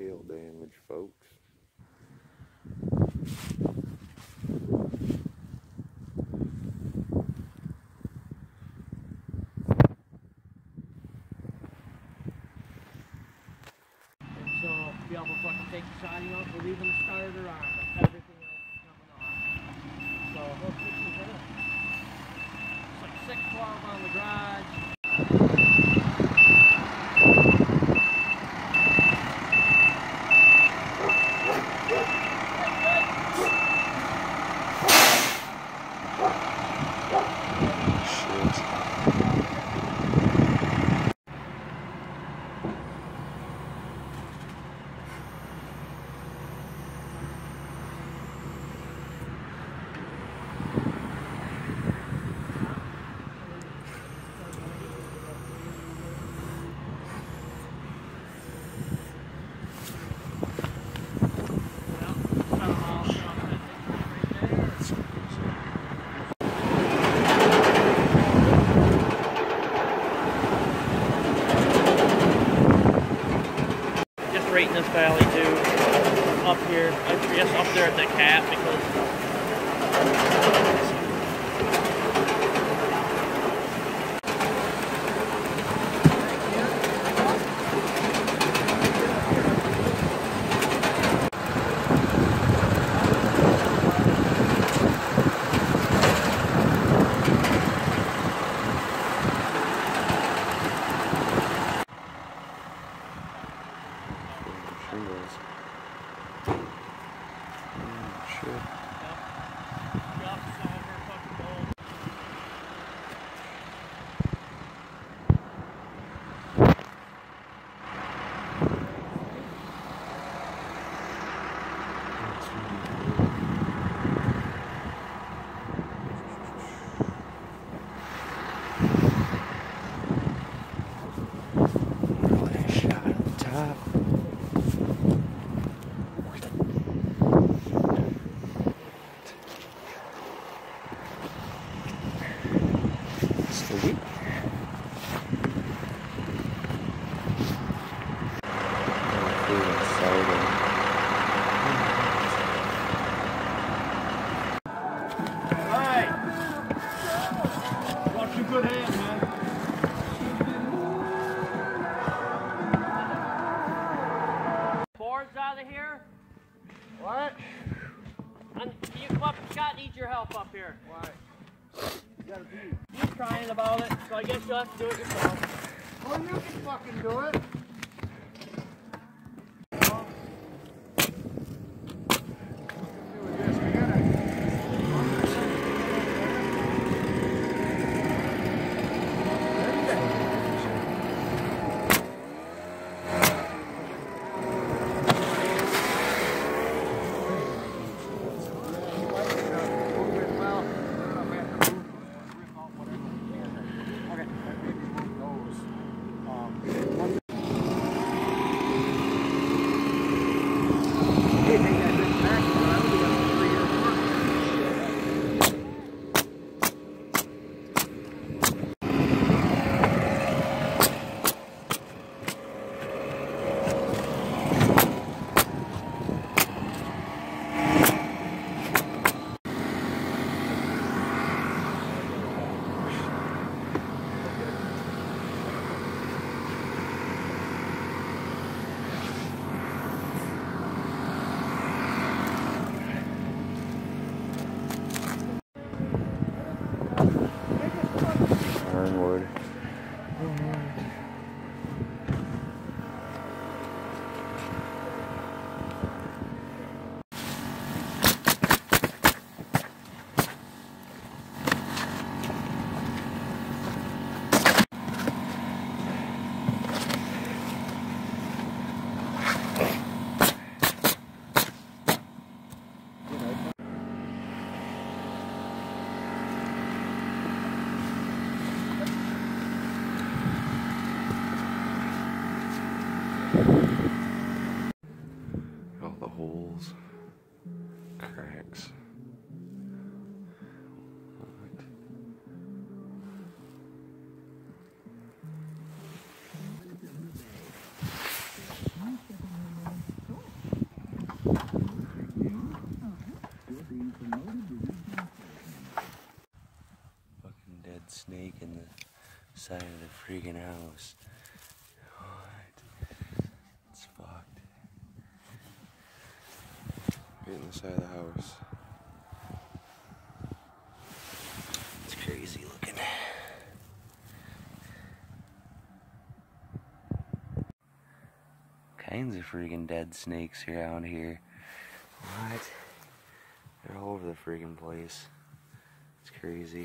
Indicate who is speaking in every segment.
Speaker 1: hail damage, folks.
Speaker 2: So be able to fucking take the siding off, we're leaving the starter on, but everything else is coming off. So let's put some in it. It's like 612 on the garage. Right in this valley too, up here, I guess up there at the cap because
Speaker 1: Shingles. Shit.
Speaker 2: Yep, silver, fucking gold.
Speaker 1: Shot at the top. Sweet.
Speaker 2: Hey! Watch your good hand, man. Boards out of here? What? And you come up, Scott needs your help up here. Why? You gotta be. He's crying about it, so I guess you'll have to do it yourself. Well, you can fucking do it.
Speaker 1: freaking house. What? It's fucked. Right in the side of the house. It's crazy looking. Kinds of freaking dead snakes around here. What? They're all over the freaking place. It's crazy.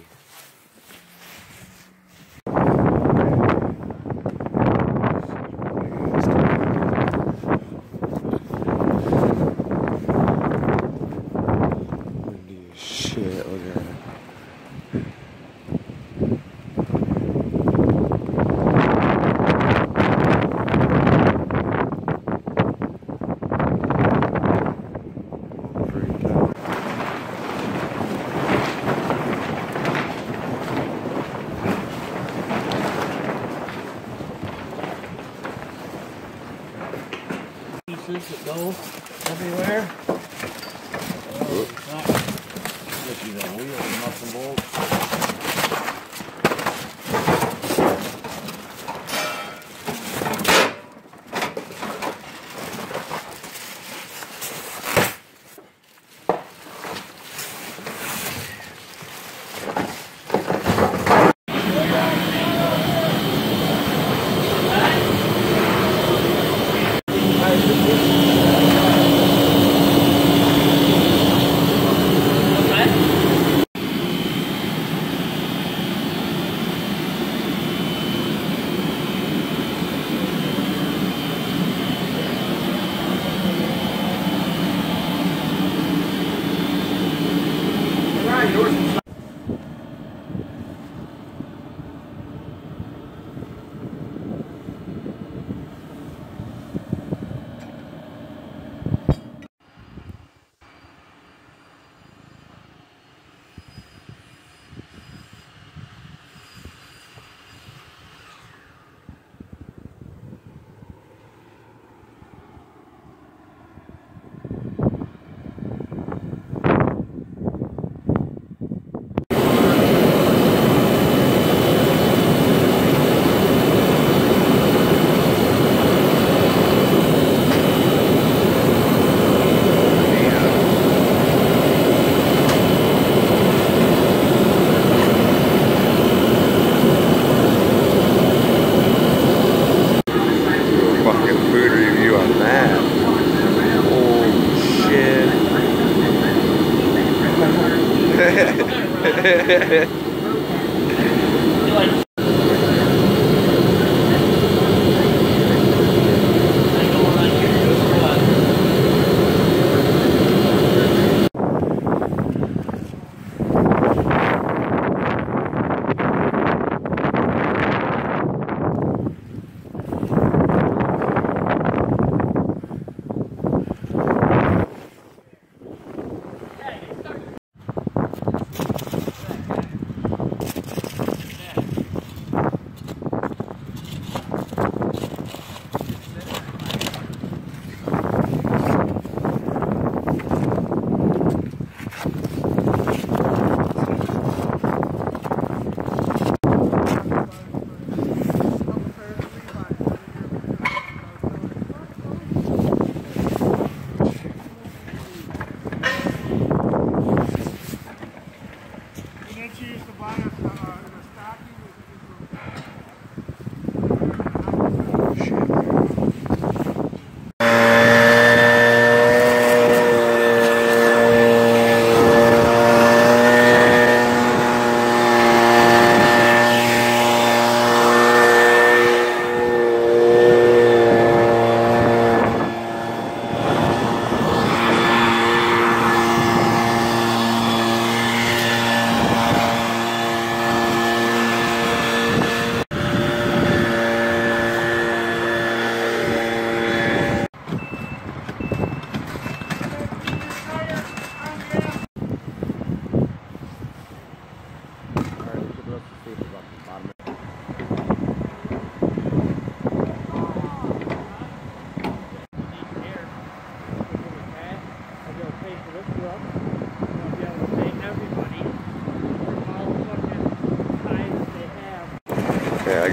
Speaker 1: Windy as shit, look at it.
Speaker 2: Pieces that go everywhere. Oh, it's not sticky though. We have nuts and bolts.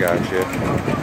Speaker 1: got you.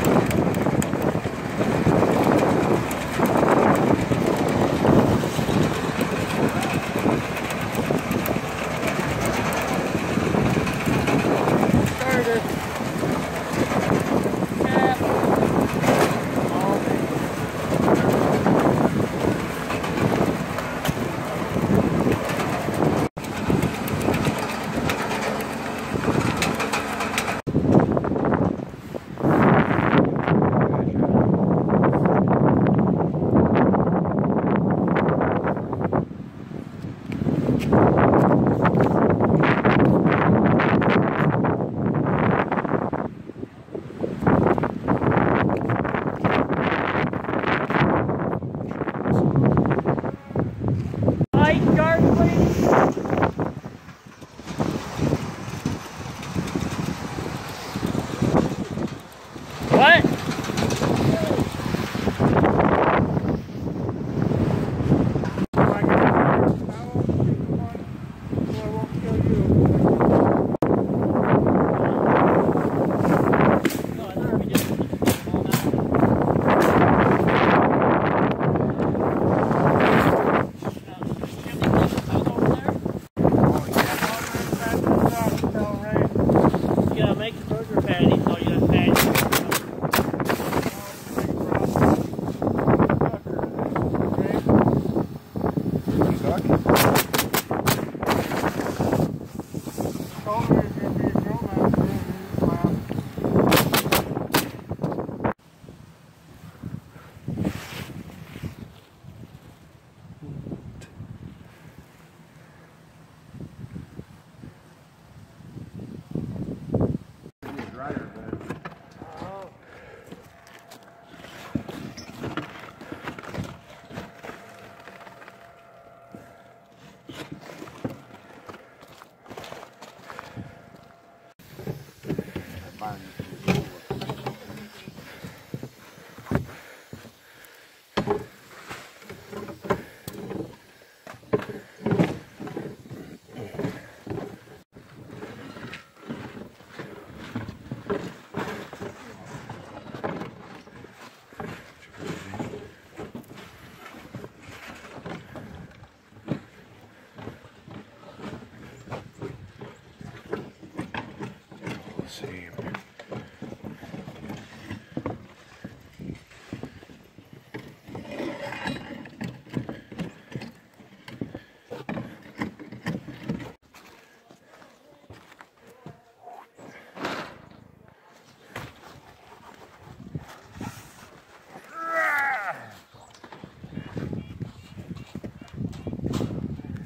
Speaker 2: What?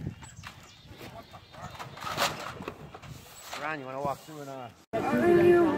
Speaker 2: Ron, you want to walk through and